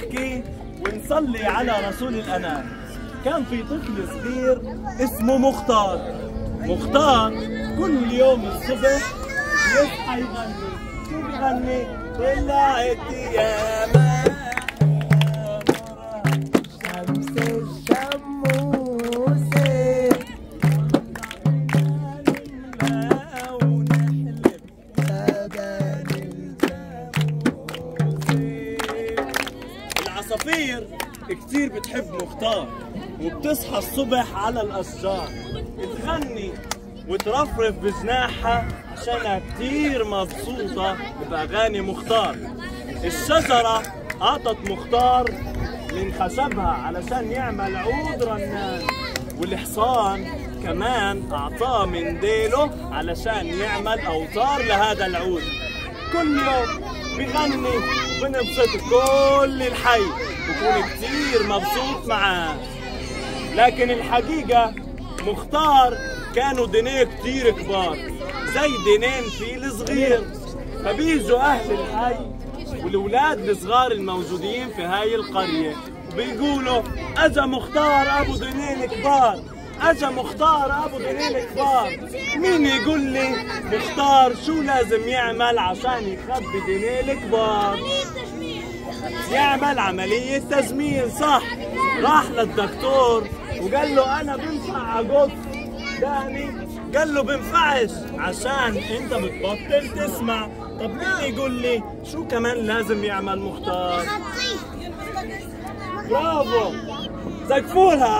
نحكي ونصلي على رسول الأنام. كان في طفل صغير اسمه مختار. مختار كل يوم الصبح يصحى يغني. شو بيغني؟ طلعت يا شمس الشموسة ونحلب لبن الجاموسة. العصافير كتير بتحب مختار وبتصحى الصبح على الأشجار تغني وترفرف بجناحها عشانها كتير مبسوطة بأغاني مختار. الشجرة أعطت مختار من خشبها علشان يعمل عود رنان، والحصان كمان أعطاه من ديله علشان يعمل أوتار لهذا العود. كل يوم بغني وبنبسط كل الحي بكون كتير مبسوط معاه. لكن الحقيقة مختار كانوا دينيه كتير كبار زي دينين فيل صغير، فبيجوا أهل الحي والأولاد الصغار الموجودين في هاي القرية بيقولوا أجا مختار أبو دينين كبار، أجا مختار أبو دينين كبار. مين يقول لي مختار شو لازم يعمل عشان يخبي دينين الكبار؟ يعمل عملية تجميل، صح. راح للدكتور وقال له أنا بنفع أقص داني، قال له بنفعش عشان أنت بتبطل تسمع. طب مين يقول لي شو كمان لازم يعمل مختار؟ برافو، زقفولها.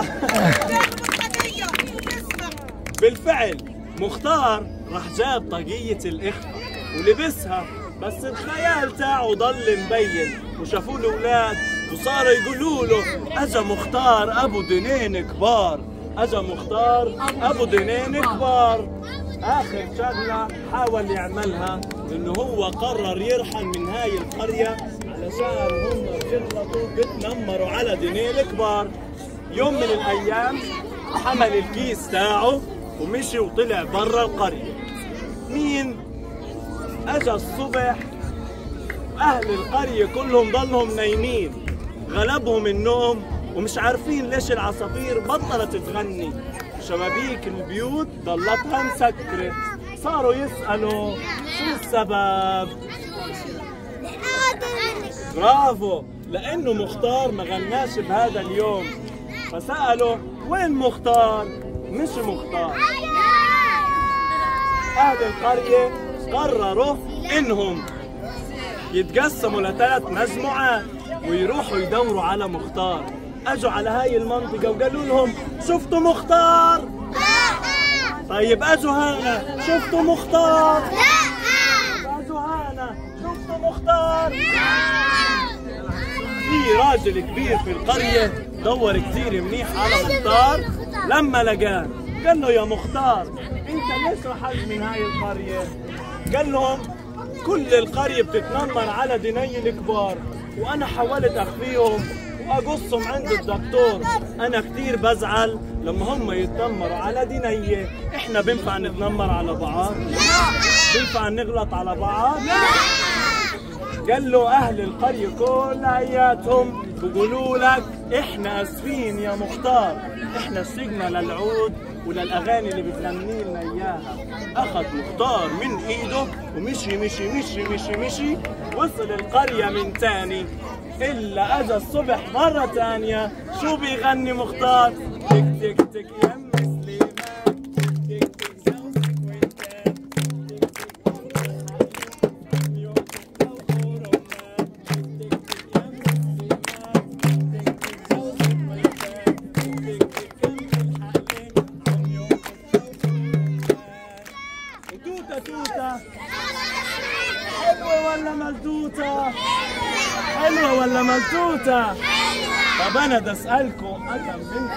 بالفعل مختار راح جاب طاقية الإخفاء ولبسها، بس الخيال تاعه ضل مبين وشافوه الأولاد وصاروا يقولوا له أجا مختار أبو دينين كبار، أجا مختار أبو دينين كبار. آخر شغلة حاول يعملها إنه هو قرر يرحل من هاي القرية علشان هم بيغلطوا بتنمروا على دينين كبار. يوم من الأيام حمل الكيس تاعه ومشي وطلع برا القرية. مين؟ أجا الصبح أهل القرية كلهم ضلهم نايمين، غلبهم النوم ومش عارفين ليش العصافير بطلت تغني. شبابيك البيوت ضلتها مسكرة. صاروا يسألوا شو السبب؟ برافو، لأنه مختار ما غناش بهذا اليوم. فسألوا وين مختار؟ مش مختار. أهل القرية قرروا إنهم يتقسموا ل3 مجموعات ويروحوا يدوروا على مختار. اجوا على هاي المنطقة وقالوا لهم شفتوا مختار؟ طيب اجوا هنا شفتوا مختار؟ اجوا هنا شفتوا مختار؟ في راجل كبير في القرية دور كتير منيح على مختار. لما لقاه قال له يا مختار انت ليش رحلت من هاي القرية؟ قال لهم كل القرية بتتنمر على ديني الكبار وانا حاولت اخفيهم واقصهم عند الدكتور. انا كتير بزعل لما هم يتنمروا على ديني. احنا بنفع نتنمر على بعض؟ بنفع نغلط على بعض؟ قال له اهل القرية كلياتهم بيقولوا لك احنا اسفين يا مختار، احنا سجنا للعود وللاغاني اللي بتغني لنا اياها. اخذ مختار من ايده ومشي مشي مشي مشي مشي وصل القرية من تاني. الا اجى الصبح مرة تانية شو بيغني مختار؟ تك تك تك يم سليمان، تك تك تك زوجك وينتان، توتة توتة حلوة ولا ملتوتة؟ حلوة ولا ملتوتة؟ طب أنا بدي أسألكم